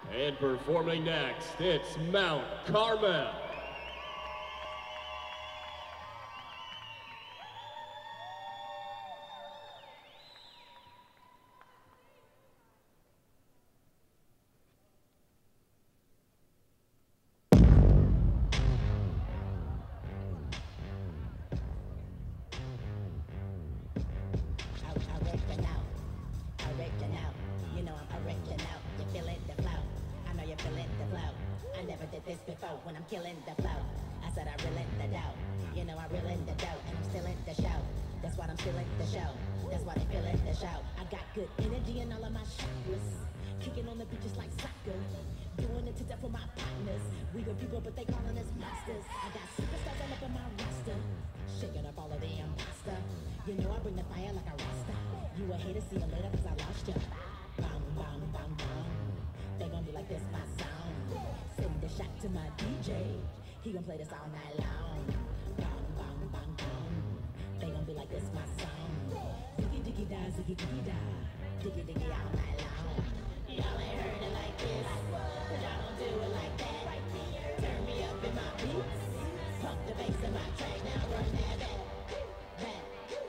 And performing next, it's Mount Carmel. This before when I'm killing the flow. I said I really the dough. You know I really the dough, and I'm still in the show. That's why I'm still in the show. That's why they feeling the show. I got good energy in all of my chakras. Kicking on the beaches like soccer. Doing it to death for my partners. We good people, but they calling us monsters. I got superstars all up in my roster. Shaking up all of the imposter. You know I bring the fire like a rasta. You a hater, see you later, cause I lost ya. Bang, bang, bang, bang. They gon' be like this, my sound. Send the shot to my DJ. He gon' play this all night long. Bang, bang, bang, bang. They gon' be like this, my song. Diggy, diggy, da, ziggy, diggy, da. Diggy, diggy, all night long. Y'all ain't heard it like this, cause y'all don't do it like that. Turn me up in my beats. Pump the bass in my track, now run that back. Back.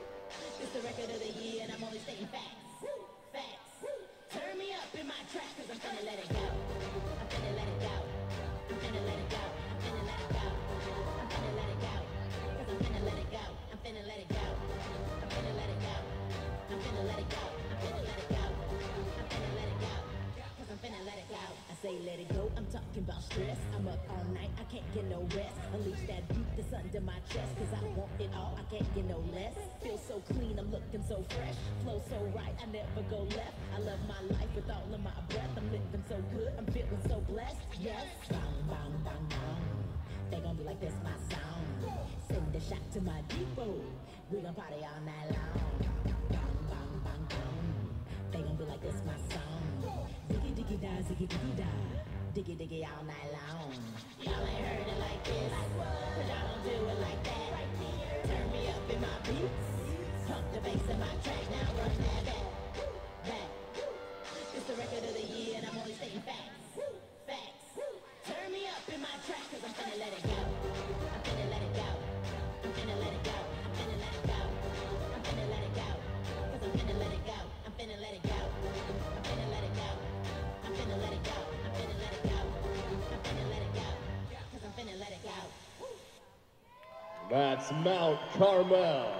It's the record of the year and I'm only stating facts. Facts. Turn me up in my track, cause I'm finna let it go. I'm finna let it go. I'm finna let it go. I'm finna let it go. I'm finna let it go. Cause I'm finna let it go. I'm finna let it go. I'm finna let it go. I'm finna let it go. I'm finna let it go. I'm finna let it go. Cause I'm finna let it go. I say let it go, I'm talking about stress. I'm up all night, I can't get no rest. Unleash that beat that's under my chest. Cause I want it all, I can't get no less. Feel so clean, I'm looking so fresh. Flow so right, I never go left. I love my life with all of my breath. I'm living so good, I'm feeling so blessed. Yes, bang, bang, bang, bang. They gon' be like this, my sound. Send the shot to my depot. We gon' party all night long. Bang, bang, bang, bang. They gon' be like this, my song. Diggy, diggy, da, ziggy, diggy, da. Diggy, diggy, all night long. Y'all ain't heard it like this, cause y'all don't do it like that. Turn me up in my beats. Pump the bass in my track, now run that back. Back. It's the record of the year and I'm only stating facts. Facts. Turn me up in my track, cause I'm finna let it go. I'm finna let it go. I'm finna let it go. I'm finna let it go. I'm finna let it go. Cause I'm finna let it go. I'm finna let it go. I'm finna let it go. I'm finna let it go. I'm finna let it go. I'm finna let it go. Cause I'm finna let it go. That's Mount Carmel.